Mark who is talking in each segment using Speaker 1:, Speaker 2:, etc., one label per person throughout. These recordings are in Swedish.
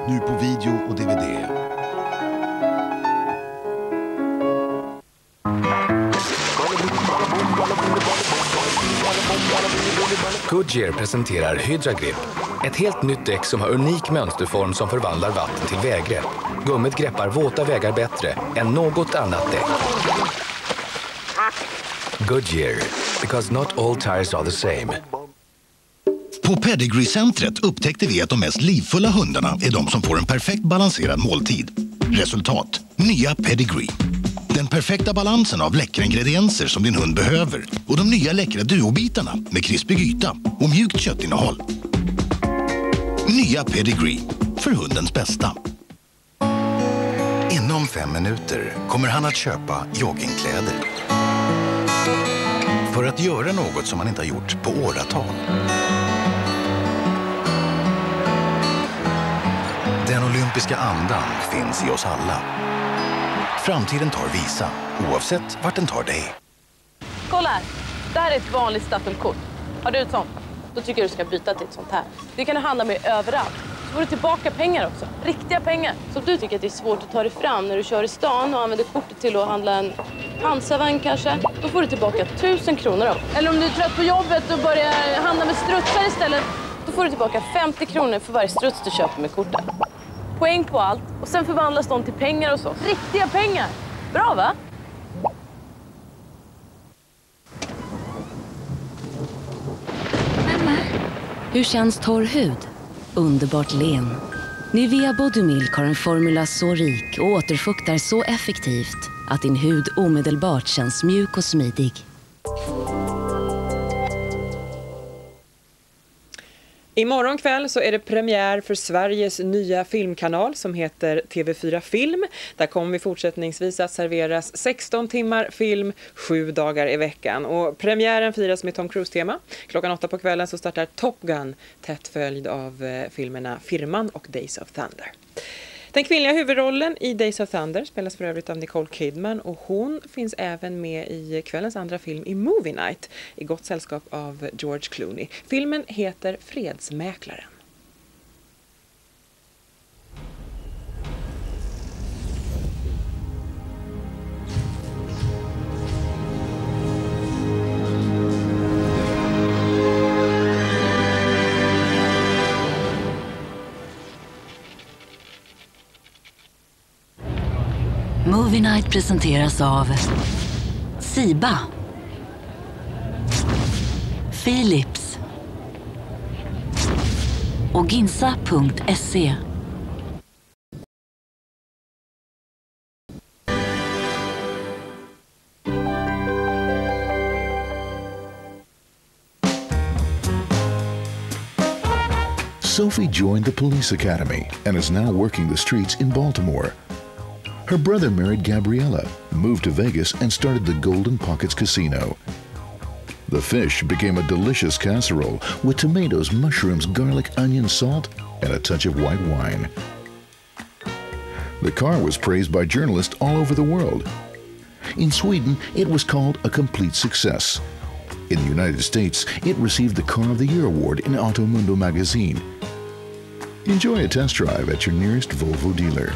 Speaker 1: Nu på video och DVD.
Speaker 2: Goodyear presenterar Hydra Grip. Ett helt nytt däck som har unik mönsterform som förvandlar vatten till väggrepp. Gummit greppar våta vägar bättre än något annat däck. Goodyear, because not all tires are the same.
Speaker 3: På Pedigree-centret upptäckte vi att de mest livfulla hundarna är de som får en perfekt balanserad måltid. Resultat: nya Pedigree. Den perfekta balansen av läckra ingredienser som din hund behöver och de nya läckra duobitarna med krispig yta och mjukt köttinnehåll. Nya Pedigree, för hundens bästa. Inom 5 minuter kommer han att köpa joggingkläder. För att göra något som han inte har gjort på åratal. Den olympiska andan finns i oss alla. Framtiden tar Visa, oavsett vart den tar dig.
Speaker 4: Kolla här, det här är ett vanligt staffelkort. Har du ett sånt? Då tycker jag du ska byta till ett sånt här. Det kan du handla med överallt. Så får du tillbaka pengar också. Riktiga pengar. Så om du tycker att det är svårt att ta dig fram när du kör i stan och använder kortet till att handla en pansarvagn kanske, då får du tillbaka 1000 kronor av. Eller om du är trött på jobbet och börjar handla med strutsar istället, då får du tillbaka 50 kronor för varje struts du köper med kortet. Poäng på allt och sen förvandlas de till pengar och så. Riktiga pengar! Bra va?
Speaker 5: Hur känns torr hud? Underbart len. Nivea Body Milk har en formula så rik och återfuktar så effektivt att din hud omedelbart känns mjuk och smidig.
Speaker 6: Imorgon kväll så är det premiär för Sveriges nya filmkanal som heter TV4 Film. Där kommer vi fortsättningsvis att serveras 16 timmar film 7 dagar i veckan. Och premiären firas med Tom Cruise-tema. Klockan 8 på kvällen så startar Top Gun, tätt följd av filmerna Firman och Days of Thunder. Den kvinnliga huvudrollen i Days of Thunder spelas för övrigt av Nicole Kidman och hon finns även med i kvällens andra film i Movie Night i gott sällskap av George Clooney. Filmen heter Fredsmäklaren.
Speaker 5: Movie Night presenteras av Siba, Philips och Ginsa.se.
Speaker 7: Sophie joined the police academy and is now working the streets in Baltimore. Her brother married Gabriella, moved to Vegas, and started the Golden Pockets Casino. The fish became a delicious casserole with tomatoes, mushrooms, garlic, onion, salt, and a touch of white wine. The car was praised by journalists all over the world. In Sweden, it was called a complete success. In the United States, it received the Car of the Year award in Automundo magazine. Enjoy a test drive at your nearest Volvo dealer.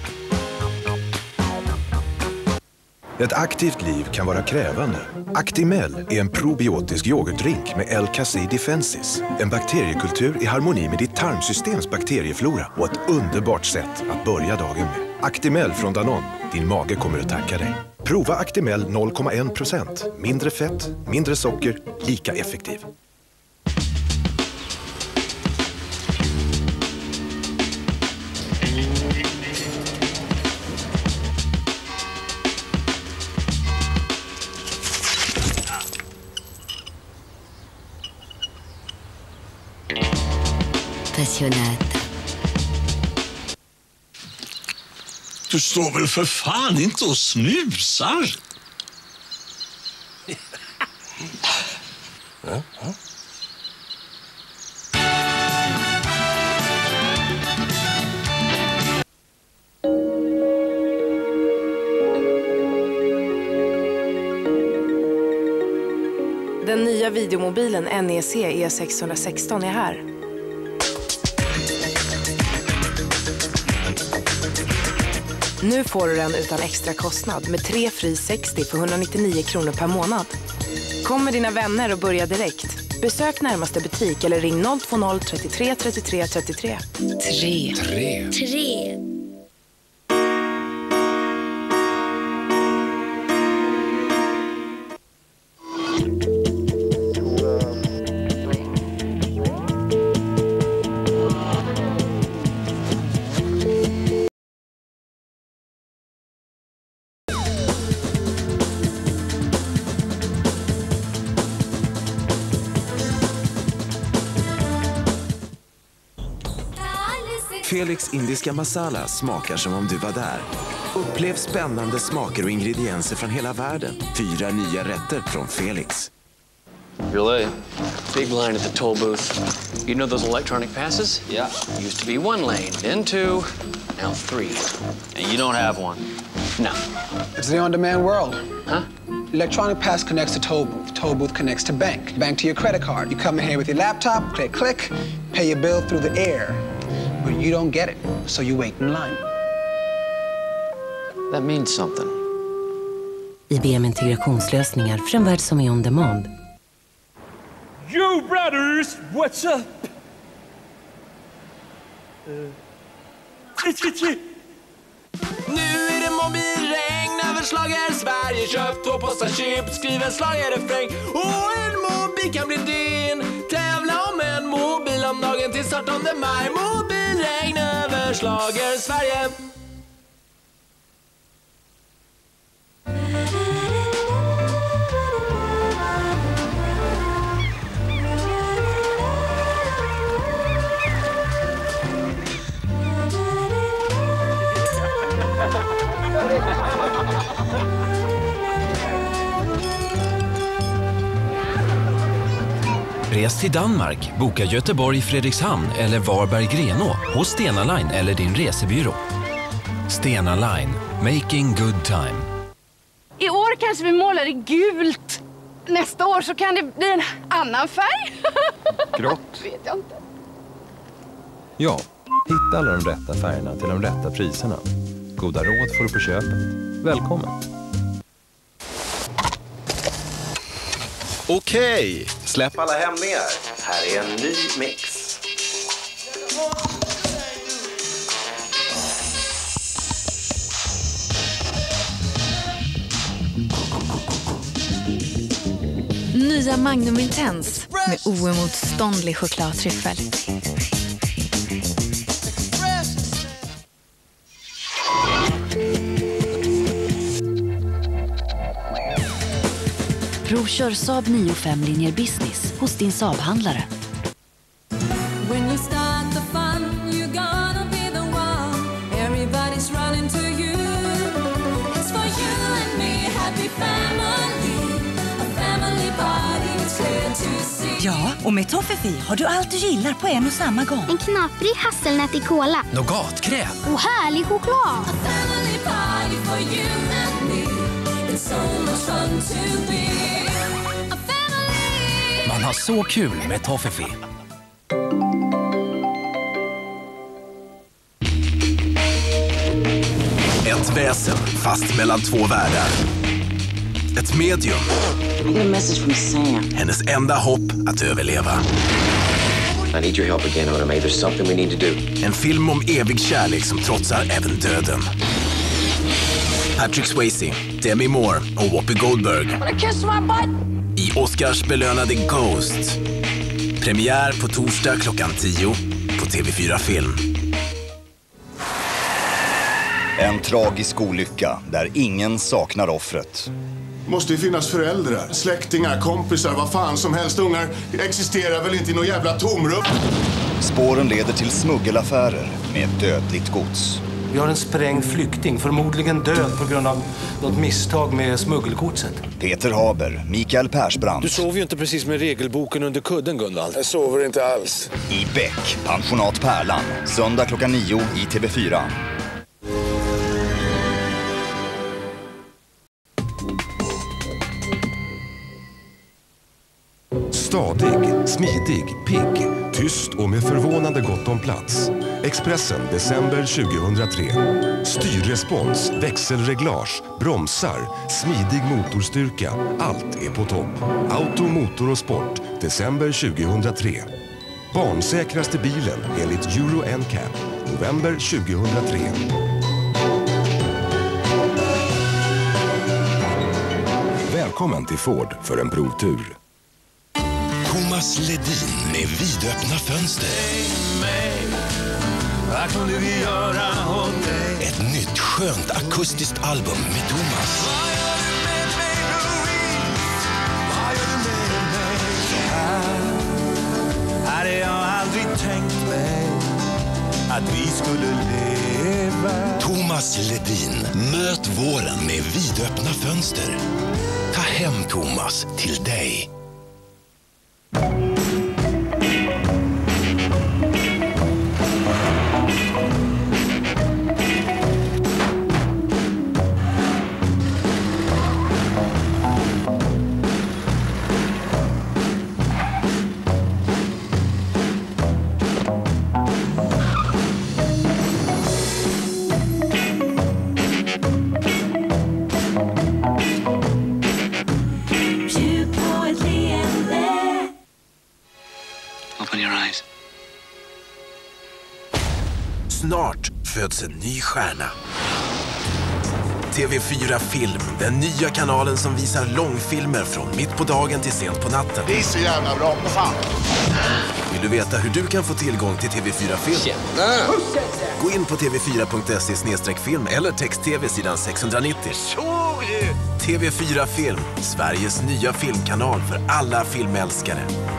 Speaker 8: Ett aktivt liv kan vara krävande. Actimel är en probiotisk yoghurtdrink med L-Casei defensis. En bakteriekultur i harmoni med ditt tarmsystems bakterieflora och ett underbart sätt att börja dagen med. Actimel från Danone. Din mage kommer att tacka dig. Prova Actimel 0,1%. Mindre fett, mindre socker, lika effektiv.
Speaker 5: Passionate.
Speaker 9: Du står väl för fan inte och snusar? Ja.
Speaker 10: Den nya videomobilen NEC E616 är här. Nu får du den utan extra kostnad med 3 fri 60 för 199 kronor per månad. Kom med dina vänner och börja direkt. Besök närmaste butik eller ring 020 33 33 33.
Speaker 5: 3.
Speaker 8: Felix indiska masala smakar som om du var där. Upplev spännande smaker och ingredienser från hela världen. 4 nya rätter från Felix.
Speaker 11: You're late. Big line at the toll booth. You know those electronic passes? Yeah. Used to be 1 lane, then 2, now 3. And you don't have one? No.
Speaker 12: It's the on-demand world.
Speaker 11: Huh?
Speaker 12: Electronic pass connects to toll booth. Toll booth connects to bank. Bank to your credit card. You come in here with your laptop, click, pay your bill through the air. But you don't get it, so you wait in line.
Speaker 11: That means something.
Speaker 5: IBM integrationslösningar för en värld som är on demand.
Speaker 13: Yo brothers, what's up?
Speaker 14: Nu är det mobilregn över Schlager Sverige. Köp 2 påsar chips, skriv en schlagerrefräng. Och en mobil kan bli din. Tävla om en mobil om dagen till 18 maj. Mobilregn över Schlager Sverige.
Speaker 15: Res till Danmark, boka Göteborg, Fredrikshamn eller Varberg-Grenå hos Stena Line eller din resebyrå. Stena Line, making good time.
Speaker 16: I år kanske vi målar i gult. Nästa år så kan det bli en annan färg.
Speaker 17: Grått.
Speaker 16: Vet jag inte.
Speaker 17: Ja, hitta alla de rätta färgerna till de rätta priserna. Goda råd får du på köpet. Välkommen.
Speaker 18: Okej, släpp alla hämningar. Här är en ny mix.
Speaker 19: Nya Magnum Intense med oemotståndlig chokladtryffel.
Speaker 5: Provkör Saab 9-5 linjer business hos din Saab-handlare.
Speaker 20: When you start the fun, you're gonna be the one. Everybody's running to you. It's for you and me, happy family. A family party, it's clear to see.
Speaker 21: Ja, och med Toffifee har du allt du gillar på en och samma gång.
Speaker 22: En knaprig hasselnöt i kola.
Speaker 15: Nougatkräm.
Speaker 22: Och härlig choklad.
Speaker 20: A family party for you and me. It's so much fun to be. A family.
Speaker 15: Man har så kul med Toffifee.
Speaker 8: Ett väsen fast mellan 2 världar. Ett medium. Hennes enda hopp att överleva.
Speaker 23: I need your help again, Oda May. There's something we need to do.
Speaker 8: En film om evig kärlek som trotsar även döden. Patrick Swayze, Demi Moore och Whoopi Goldberg. I Oscars belönade Ghost. Premiär på torsdag klockan 10 på TV4 Film.
Speaker 24: En tragisk olycka där ingen saknar offret.
Speaker 25: Måste ju finnas föräldrar, släktingar, kompisar, vad fan som helst. Ungar existerar väl inte i någon jävla tomrum.
Speaker 24: Spåren leder till smuggelaffärer med dödligt gods.
Speaker 26: Vi har en sprängd flykting, förmodligen död på grund av något misstag med smuggelgodset.
Speaker 24: Peter Haber, Mikael Persbrandt.
Speaker 27: Du sover ju inte precis med regelboken under kudden, Gunvald.
Speaker 25: Jag sover inte alls.
Speaker 24: I Beck, Pensionat Pärlan. Söndag klockan 9 i TV4.
Speaker 28: Stadig, smidig, pigg, tyst och med förvånande gott om plats.
Speaker 1: Expressen december 2003. Styrrespons, växelreglage, bromsar, smidig motorstyrka. Allt är på topp. Auto, motor och sport december 2003. Barnsäkraste bilen enligt Euro NCAP november 2003. Välkommen till Ford för en provtur.
Speaker 2: Thomas Ledin med vidöppna fönster.
Speaker 14: Vad kunde vi göra åt dig?
Speaker 2: Ett nytt skönt akustiskt album med Thomas.
Speaker 14: Vad gör du med mig, Louise? Vad gör du med mig? Så här hade jag aldrig tänkt mig att vi skulle leva.
Speaker 2: Thomas Ledin, möt våren med vidöppna fönster. Ta hem Thomas till dig.
Speaker 18: Snart föds en ny stjärna. TV4 Film, den nya kanalen som visar långfilmer från mitt på dagen till sent på natten.
Speaker 25: Det är så jävla bra, fan.
Speaker 18: Vill du veta hur du kan få tillgång till TV4 Film? Gå in på tv4.se/film eller text-tv sidan 690. TV4 Film, Sveriges nya filmkanal för alla filmälskare.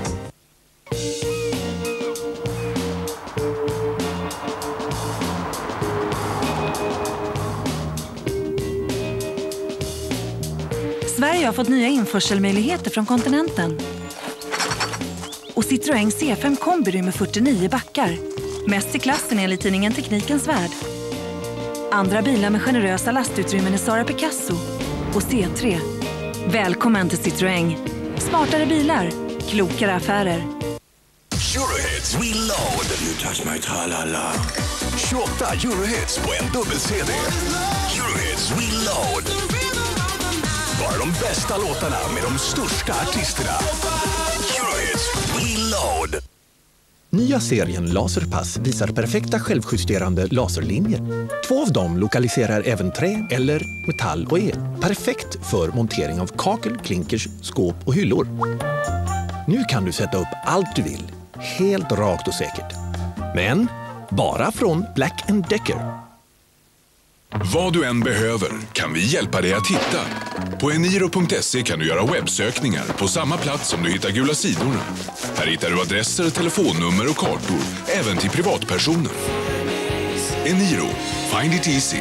Speaker 21: Sverige har fått nya införselmöjligheter från kontinenten. Och Citroën C5 Kombi rymmer 49 backar. Mest i klassen enligt tidningen Teknikens Värld. Andra bilar med generösa lastutrymmen är Sara Picasso och C3. Välkommen till Citroën. Smartare bilar, klokare affärer.
Speaker 2: Eurohits Reload. You touch my tra-la-la. 28 Eurohits på en dubbel-CD. Eurohits Reload. Bara de bästa låtarna med de största artisterna. Eurohits Reload.
Speaker 3: Nya serien Laserpass visar perfekta självjusterande laserlinjer. 2 av dem lokaliserar även trä eller metall och el. Perfekt för montering av kakel, klinkers, skåp och hyllor. Nu kan du sätta upp allt du vill, helt rakt och säkert. Men bara från Black & Decker.
Speaker 4: Vad du än behöver kan vi hjälpa dig att hitta. På eniro.se kan du göra webbsökningar på samma plats som du hittar Gula sidorna. Här hittar du adresser, telefonnummer och kartor, även till privatpersoner. Eniro. Find it easy.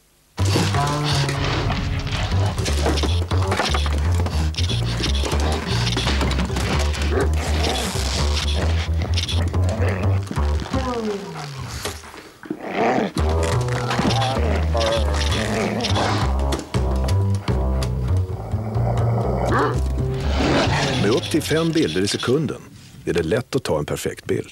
Speaker 8: Med upp till 5 bilder i sekunden är det lätt att ta en perfekt bild.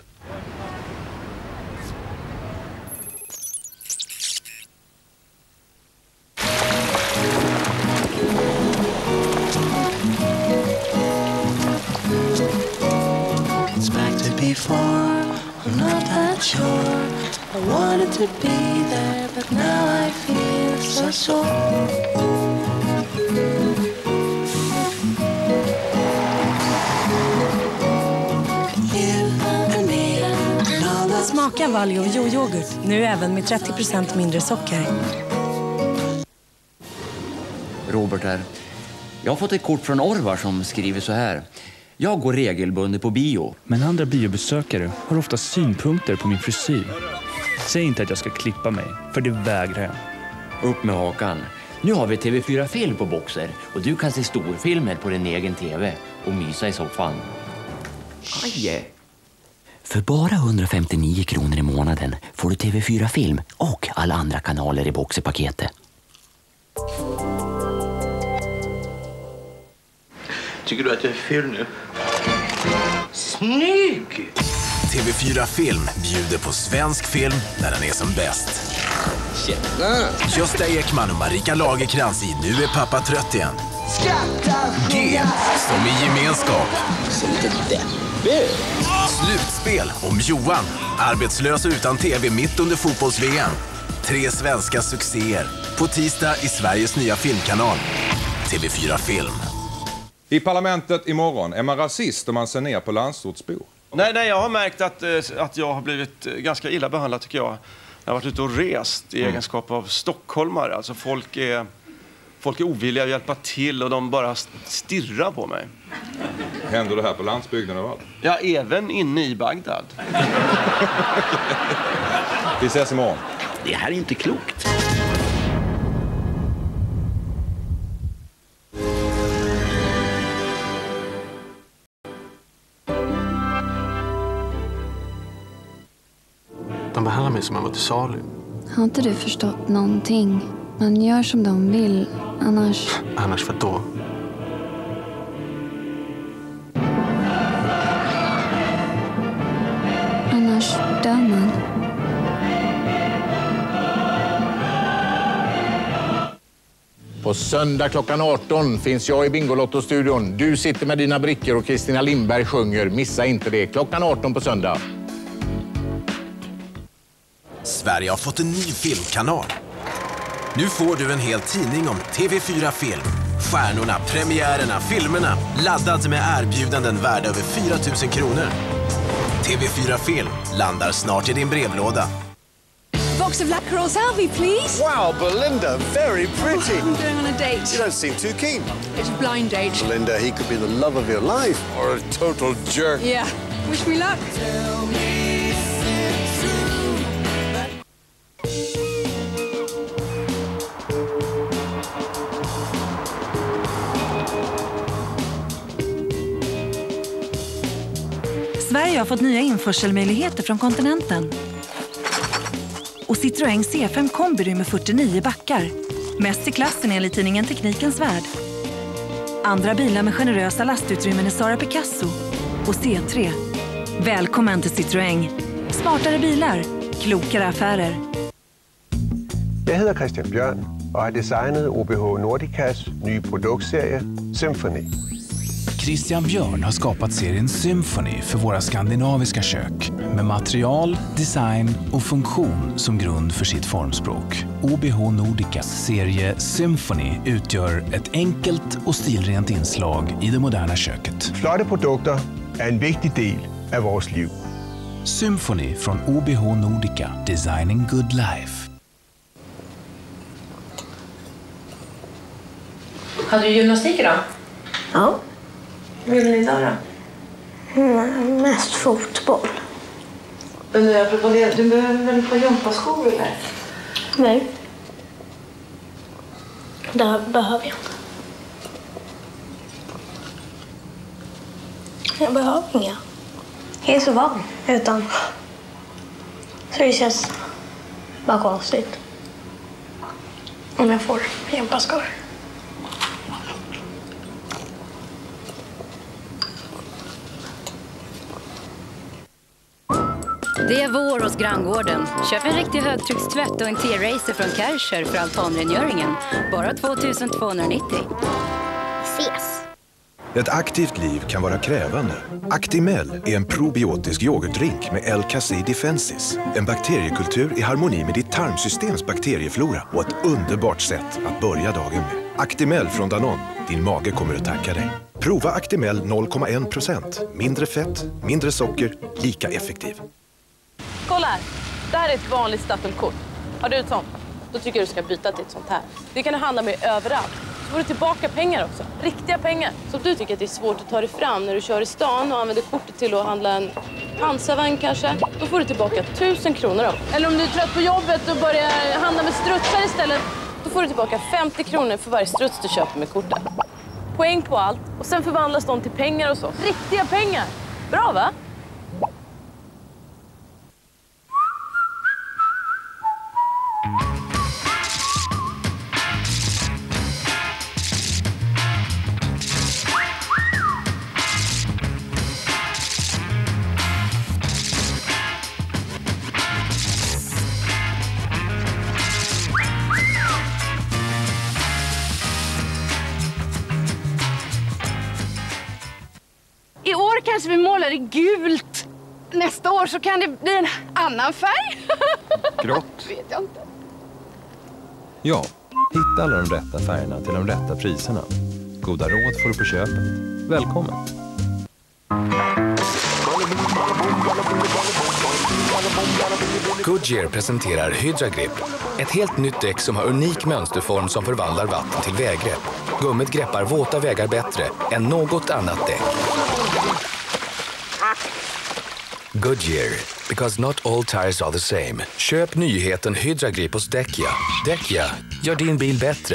Speaker 14: It's back to before, I'm not that sure. I wanted to be there, but now I feel so sore.
Speaker 21: Smaka Valio Jo-yoghurt. Nu även med 30% mindre socker.
Speaker 6: Robert här. Jag har fått ett kort från Orvar som skriver så här. Jag går regelbundet på bio.
Speaker 7: Men andra biobesökare har ofta synpunkter på min frisyr. Säg inte att jag ska klippa mig, för det vägrar jag.
Speaker 6: Upp med hakan. Nu har vi TV4 Film på Boxer och du kan se storfilmer på din egen TV och mysa i soffan. Aj! För bara 159 kronor i månaden får du TV4 Film och alla andra kanaler i Boxerpaketet.
Speaker 9: Tycker du att jag är ful nu? Snygg!
Speaker 18: TV4 Film bjuder på svensk film när den är som bäst. Gösta Ekman och Marika Lagerkrans i Nu är pappa trött igen. G som i gemenskap. Slutspel om Johan, arbetslös utan tv mitt under fotbolls-VM. 3 svenska succéer på tisdag i Sveriges nya filmkanal. TV4 Film.
Speaker 9: I parlamentet imorgon, är man rasist om man ser ner på landsortsbor?
Speaker 10: Nej, jag har märkt att jag har blivit ganska illa behandlad, tycker jag. Jag har varit ute och rest i egenskap av stockholmare. Alltså folk är ovilliga att hjälpa till och de bara stirrar på mig.
Speaker 9: Händer det här på landsbygden och allt?
Speaker 10: Ja, även inne i Bagdad.
Speaker 9: Vi ses imorgon.
Speaker 6: Det här är inte klokt.
Speaker 11: De behandlar mig som jag var till salu.
Speaker 12: Har inte du förstått någonting? Man gör som de vill, annars...
Speaker 11: Annars vad då?
Speaker 12: Annars dör man.
Speaker 13: På söndag klockan 18 finns jag i Bingolotto-studion. Du sitter med dina brickor och Kristina Lindberg sjunger. Missa inte det. Klockan 18 på söndag.
Speaker 18: Sverige har fått en ny filmkanal. Nu får du en hel tidning om TV4 Film. Stjärnorna, premiärerna, filmerna. Laddad med erbjudanden värda över 4 000 kronor. TV4 Film landar snart i din brevlåda.
Speaker 16: Box of Lacrosse Alvi, please.
Speaker 17: Wow, Belinda, very pretty.
Speaker 16: I'm going on a date.
Speaker 17: You don't seem too keen.
Speaker 16: It's a blind date.
Speaker 17: Belinda, he could be the love of your life. Or a total jerk.
Speaker 16: Yeah. Wish me luck.
Speaker 21: Sverige har fått nya införselmöjligheter från kontinenten. Och Citroën C5 Kombi rymmer 49 backar. Mest i klassen enligt tidningen Teknikens Värld. Andra bilar med generösa lastutrymmen är Sara Picasso och C3. Välkommen till Citroën. Smartare bilar, klokare affärer.
Speaker 28: Jag heter Christian Bjørn och har designat OBH Nordicas nya produktserie Symphony.
Speaker 29: Christian Björn har skapat serien Symphony för våra skandinaviska kök med material, design och funktion som grund för sitt formspråk. OBH Nordicas serie Symphony utgör ett enkelt och stilrent inslag i det moderna köket.
Speaker 28: Flotta produkter är en viktig del av vårt liv.
Speaker 29: Symphony från OBH Nordica, designing good life.
Speaker 30: Hade du gymnastik idag?
Speaker 22: Ja.
Speaker 30: Vad gjorde ni idag då?
Speaker 22: Mest fotboll.
Speaker 30: Men nu, apropå det, du behöver väl ett par gympaskor eller?
Speaker 22: Nej. Det behöver jag inte. Jag behöver inga. Jag är så van. Utan. Så det känns bara konstigt. Om jag får gympaskor.
Speaker 5: Det är vår hos Granngården. Köp en riktig högtryckstvätt och en T-Racer från Kärcher för altanrengöringen. Bara 2290.
Speaker 22: Ses!
Speaker 8: Ett aktivt liv kan vara krävande. Actimel är en probiotisk yoghurtdrink med L-Casei Defensis. En bakteriekultur i harmoni med ditt tarmsystems bakterieflora och ett underbart sätt att börja dagen med. Actimel från Danone. Din mage kommer att tacka dig. Prova Actimel 0,1%. Mindre fett, mindre socker, lika effektiv.
Speaker 31: Kolla här. Det här är ett vanligt stapelkort. Har du ett sånt? Då tycker jag du ska byta till ett sånt här. Det kan du handla med överallt. Så får du tillbaka pengar också. Riktiga pengar. Så om du tycker att det är svårt att ta dig fram när du kör i stan och använder kortet till att handla en pansarvagn kanske, då får du tillbaka 1000 kronor av. Eller om du är trött på jobbet och börjar handla med strutsar istället, då får du tillbaka 50 kronor för varje struts du köper med kortet. Poäng på allt och sen förvandlas de till pengar och så. Riktiga pengar! Bra va?
Speaker 16: kanske vi målar i gult. Nästa år så kan det bli en annan färg.
Speaker 1: Grått.
Speaker 16: Vet jag inte.
Speaker 1: Ja, hitta alla de rätta färgerna till de rätta priserna. Goda råd får du på köpet. Välkommen!
Speaker 2: Goodyear presenterar Hydra Grip. Ett helt nytt däck som har unik mönsterform som förvandlar vatten till väggrepp. Gummit greppar våta vägar bättre än något annat däck. Goodyear, because not all tires are the same. Köp nyheten Hydra Grip hos Däckia. Däckia, gör din bil bättre.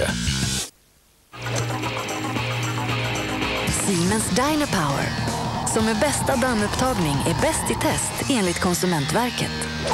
Speaker 3: Siemens Dynapower, som med bästa dammupptagning är bäst i test enligt Konsumentverket.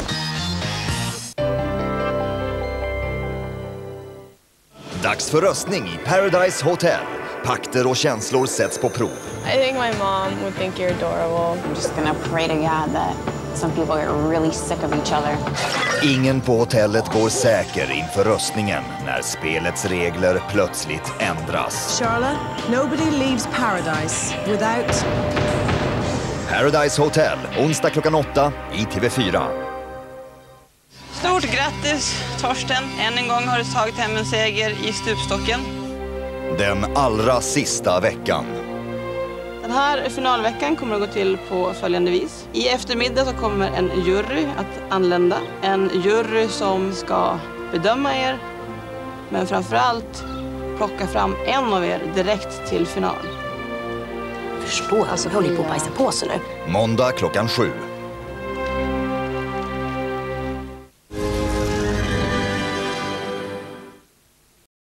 Speaker 15: Dags för röstning i Paradise Hotel. Pakter och känslor sätts på prov.
Speaker 31: I think my mom would think you're adorable.
Speaker 19: I'm just gonna pray to God that some people get really sick of each other.
Speaker 15: Ingen på hotellet går säker inför röstningen när spelets regler plötsligt ändras.
Speaker 20: Charlotte, nobody leaves Paradise without...
Speaker 15: Paradise Hotel, onsdag klockan 8 i TV4.
Speaker 23: Stort grattis, Torsten. Än en gång har du tagit hem en seger i stupstocken.
Speaker 15: Den allra sista veckan.
Speaker 23: Den här finalveckan kommer att gå till på följande vis. I eftermiddag så kommer en jury att anlända. En jury som ska bedöma er, men framförallt plocka fram en av er direkt till final.
Speaker 24: Förstå, alltså håller på att bajsa på sig nu.
Speaker 15: Måndag klockan 7.